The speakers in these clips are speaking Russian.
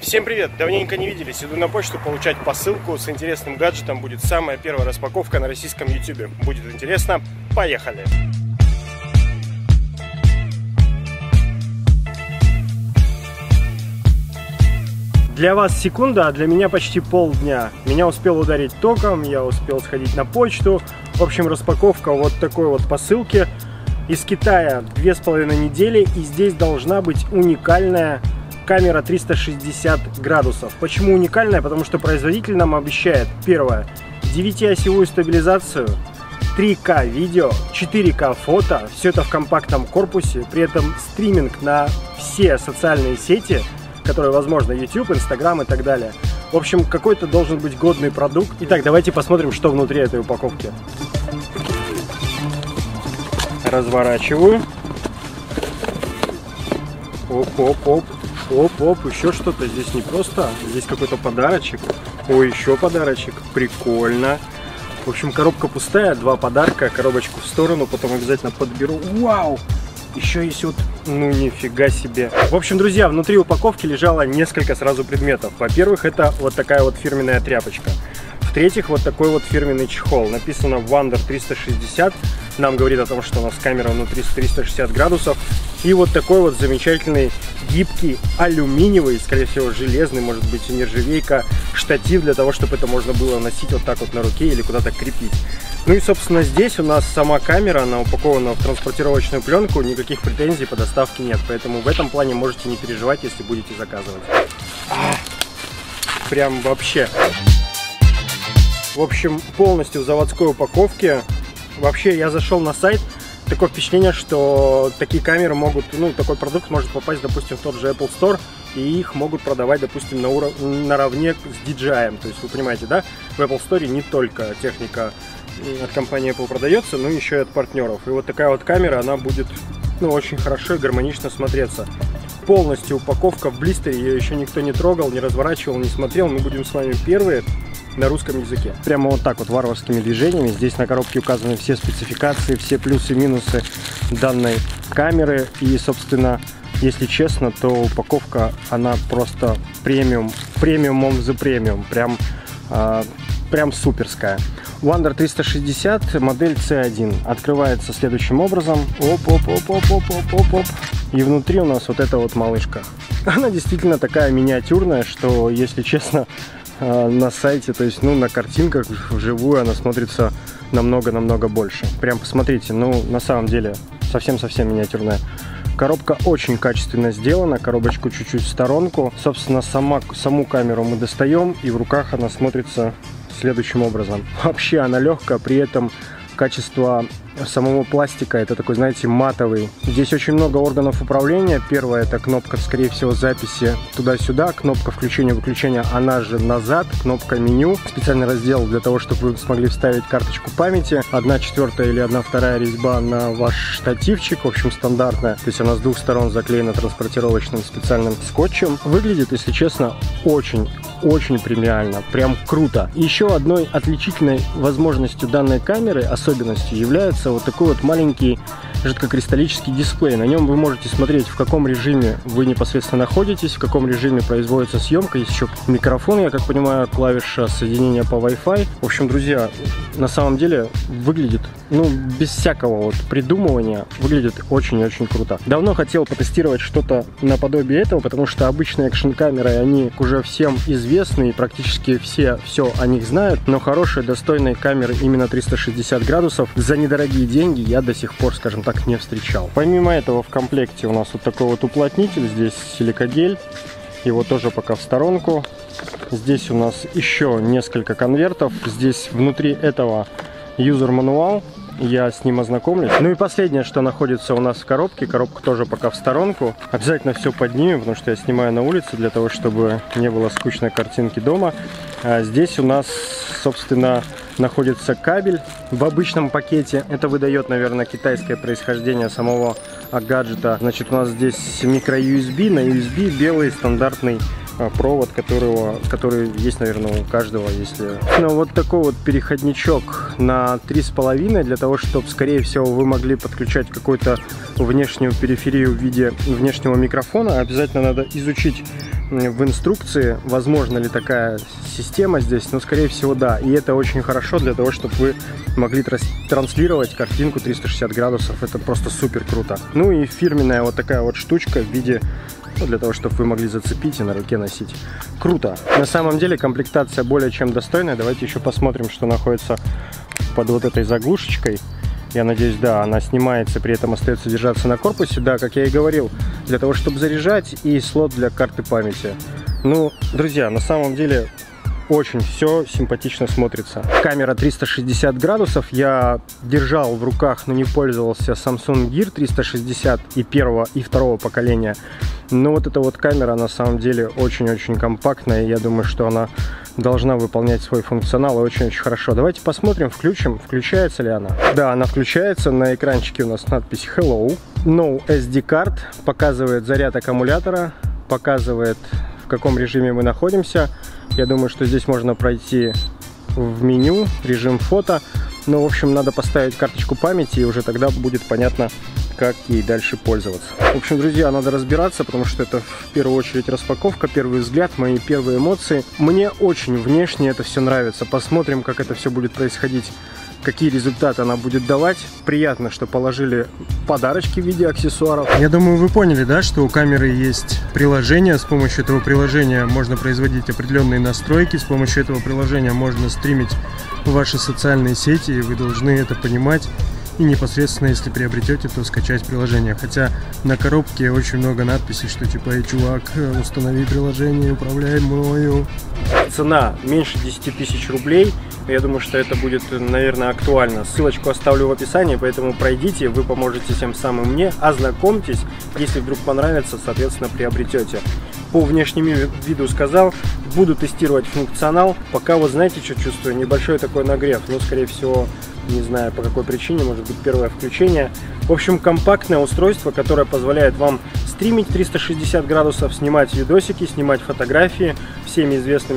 Всем привет! Давненько не виделись. Иду на почту получать посылку с интересным гаджетом. Будет самая первая распаковка на российском YouTube. Будет интересно. Поехали! Для вас секунда, а для меня почти полдня. Меня успел ударить током, я успел сходить на почту. В общем, распаковка вот такой вот посылки. Из Китая 2,5 недели, и здесь должна быть уникальная камера 360 градусов. Почему уникальная? Потому что производитель нам обещает, первое, 9-осевую стабилизацию, 3К видео, 4К фото, все это в компактном корпусе, при этом стриминг на все социальные сети, которые возможно, YouTube, Instagram и так далее. В общем, какой-то должен быть годный продукт. Итак, давайте посмотрим, что внутри этой упаковки. Разворачиваю. Оп-оп-оп. Оп-оп, еще что-то. Здесь не просто, здесь какой-то подарочек. Ой, еще подарочек. Прикольно. В общем, коробка пустая, 2 подарка. Коробочку в сторону, потом обязательно подберу. Вау! Еще есть вот, ну нифига себе. В общем, друзья, внутри упаковки лежало несколько сразу предметов. Во-первых, это вот такая вот фирменная тряпочка. В-третьих, вот такой вот фирменный чехол. Написано Wander 360. Нам говорит о том, что у нас камера внутри 360 градусов. И вот такой вот замечательный, гибкий, алюминиевый, скорее всего железный, может быть и нержавейка, штатив для того, чтобы это можно было носить вот так вот на руке или куда-то крепить. Ну и, собственно, здесь у нас сама камера, она упакована в транспортировочную пленку, никаких претензий по доставке нет. Поэтому в этом плане можете не переживать, если будете заказывать. Прям вообще. В общем, полностью в заводской упаковке. Вообще, я зашел на сайт, такое впечатление, что такие камеры могут, ну, такой продукт может попасть, допустим, в тот же Apple Store, и их могут продавать, допустим, наравне с DJI. То есть, вы понимаете, да, в Apple Store не только техника от компании Apple продается, но еще и от партнеров. И вот такая вот камера, она будет, ну, очень хорошо и гармонично смотреться. Полностью упаковка в блистере, ее еще никто не трогал, не разворачивал, не смотрел. Мы будем с вами первые на русском языке. Прямо вот так вот варварскими движениями. Здесь на коробке указаны все спецификации, все плюсы и минусы данной камеры. И, собственно, если честно, то упаковка, она просто премиум, премиум за премиум. Прям суперская. Wander 360, модель C1. Открывается следующим образом. Оп-оп-оп-оп-оп-оп-оп. И внутри у нас вот эта вот малышка. Она действительно такая миниатюрная, что, если честно, на сайте, то есть, ну, на картинках вживую она смотрится намного-намного больше. Прям посмотрите, ну, на самом деле, совсем-совсем миниатюрная. Коробка очень качественно сделана, коробочку чуть-чуть в сторонку. Собственно, саму камеру мы достаем, и в руках она смотрится следующим образом. Вообще она легкая, при этом качество самого пластика, это такой, знаете, матовый. Здесь очень много органов управления. Первая — это кнопка, скорее всего, записи туда-сюда, кнопка включения-выключения, она же назад, кнопка меню, специальный раздел для того, чтобы вы смогли вставить карточку памяти, 1/4 или 1/2 резьба на ваш штативчик, в общем, стандартная, то есть она с двух сторон заклеена транспортировочным специальным скотчем. Выглядит, если честно, очень премиально, прям круто. Еще одной отличительной возможностью данной камеры, особенностью, является вот такой вот маленький жидкокристаллический дисплей. На нем вы можете смотреть, в каком режиме вы непосредственно находитесь, в каком режиме производится съемка. Есть еще микрофон, я как понимаю, клавиша соединения по Wi-Fi. В общем, друзья, на самом деле выглядит, ну, без всякого вот придумывания, выглядит очень-очень круто. Давно хотел потестировать что-то наподобие этого, потому что обычные экшн-камеры, они уже всем известны, и практически все о них знают, но хорошие, достойные камеры именно 360 градусов за недорогие деньги я до сих пор, скажем так, не встречал. Помимо этого в комплекте у нас вот такой вот уплотнитель, здесь силикагель, его тоже пока в сторонку. Здесь у нас еще несколько конвертов, здесь внутри этого юзер-мануал, я с ним ознакомлюсь. Ну и последнее, что находится у нас в коробке, коробка тоже пока в сторонку. Обязательно все поднимем, потому что я снимаю на улице, для того, чтобы не было скучной картинки дома. Здесь у нас, собственно, находится кабель в обычном пакете. Это выдает, наверное, китайское происхождение самого гаджета. Значит, у нас здесь микро-USB, на USB белый стандартный провод, который есть, наверное, у каждого, если... Ну, вот такой вот переходничок на 3,5, для того, чтобы, скорее всего, вы могли подключать какую-то внешнюю периферию в виде внешнего микрофона. Обязательно надо изучить в инструкции, возможно ли такая система здесь, но, скорее всего, да. И это очень хорошо для того, чтобы вы могли транслировать картинку 360 градусов. Это просто супер круто. Ну и фирменная вот такая вот штучка в виде... Ну, для того, чтобы вы могли зацепить и на руке носить. Круто. На самом деле комплектация более чем достойная. Давайте еще посмотрим, что находится под вот этой заглушечкой. Я надеюсь, да, она снимается, при этом остается держаться на корпусе. Да, как я и говорил, для того, чтобы заряжать, и слот для карты памяти. Ну, друзья, на самом деле... Очень все симпатично смотрится. Камера 360 градусов. Я держал в руках, но не пользовался Samsung Gear 360 и первого, и второго поколения. Но вот эта вот камера на самом деле очень-очень компактная. И я думаю, что она должна выполнять свой функционал и очень-очень хорошо. Давайте посмотрим, включим, включается ли она. Да, она включается. На экранчике у нас надпись Hello. No SD card. Показывает заряд аккумулятора. Показывает, в каком режиме мы находимся. Я думаю, что здесь можно пройти в меню, режим фото. Но, в общем, надо поставить карточку памяти, и уже тогда будет понятно, как ей дальше пользоваться. В общем, друзья, надо разбираться, потому что это в первую очередь распаковка, первый взгляд, мои первые эмоции. Мне очень внешне это все нравится. Посмотрим, как это все будет происходить, какие результаты она будет давать. Приятно, что положили подарочки в виде аксессуаров. Я думаю, вы поняли, да, что у камеры есть приложение. С помощью этого приложения можно производить определенные настройки. С помощью этого приложения можно стримить ваши социальные сети, и вы должны это понимать. И непосредственно, если приобретете, то скачать приложение. Хотя на коробке очень много надписей, что типа: «Эй, чувак, установи приложение, управляй мною». Цена меньше 10 тысяч рублей. Я думаю, что это будет, наверное, актуально. Ссылочку оставлю в описании, поэтому пройдите, вы поможете тем самым мне. Ознакомьтесь, если вдруг понравится, соответственно, приобретете. По внешнему виду сказал, буду тестировать функционал. Пока вот знаете, что чувствую? Небольшой такой нагрев, но, скорее всего, не знаю по какой причине, может быть первое включение. В общем, компактное устройство, которое позволяет вам стримить 360 градусов, снимать видосики, снимать фотографии. Всеми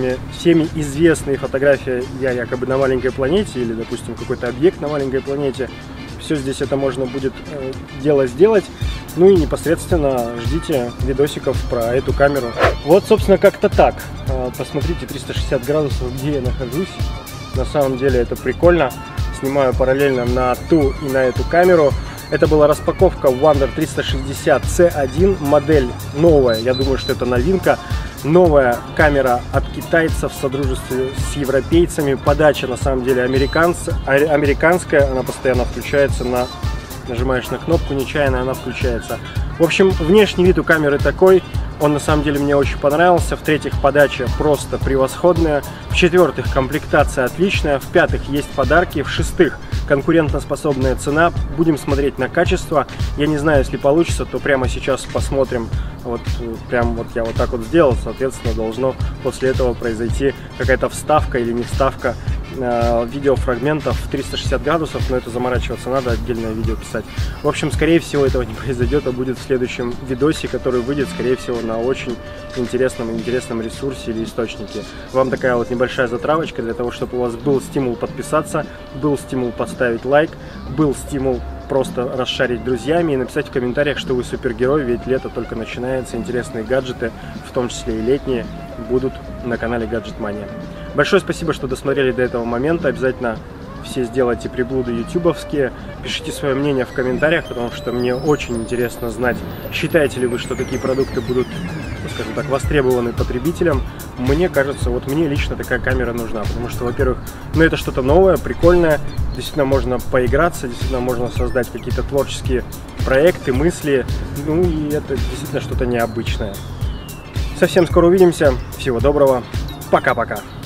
известные фотографии я якобы на маленькой планете, или, допустим, какой-то объект на маленькой планете. Все здесь это можно будет сделать. Ну и непосредственно ждите видосиков про эту камеру. Вот, собственно, как-то так. Посмотрите 360 градусов, где я нахожусь. На самом деле это прикольно. Снимаю параллельно на ту и на эту камеру. Это была распаковка Wander 360 C1, модель новая, я думаю, что это новинка. Новая камера от китайцев в содружестве с европейцами. Подача на самом деле американская, она постоянно включается, нажимаешь на кнопку, нечаянно она включается. В общем, внешний вид у камеры такой. Он на самом деле мне очень понравился. В-третьих, подача просто превосходная. В-четвертых, комплектация отличная. В-пятых, есть подарки. В-шестых, конкурентоспособная цена. Будем смотреть на качество. Я не знаю, если получится, то прямо сейчас посмотрим. Вот прям вот я вот так вот сделал. Соответственно, должно после этого произойти какая-то вставка или не вставка видеофрагментов в 360 градусов, но это заморачиваться надо, отдельное видео писать. В общем, скорее всего, этого не произойдет, а будет в следующем видосе, который выйдет, скорее всего, на очень интересном ресурсе или источнике. Вам такая вот небольшая затравочка для того, чтобы у вас был стимул подписаться, был стимул поставить лайк, был стимул просто расшарить друзьями и написать в комментариях, что вы супергерой, ведь лето только начинается, интересные гаджеты, в том числе и летние, будут на канале Gadget Mania. Большое спасибо, что досмотрели до этого момента. Обязательно все сделайте приблуды ютубовские. Пишите свое мнение в комментариях, потому что мне очень интересно знать, считаете ли вы, что такие продукты будут, скажем так, востребованы потребителям. Мне кажется, вот мне лично такая камера нужна, потому что, во-первых, ну это что-то новое, прикольное, действительно можно поиграться, действительно можно создать какие-то творческие проекты, мысли, ну и это действительно что-то необычное. Совсем скоро увидимся. Всего доброго. Пока-пока.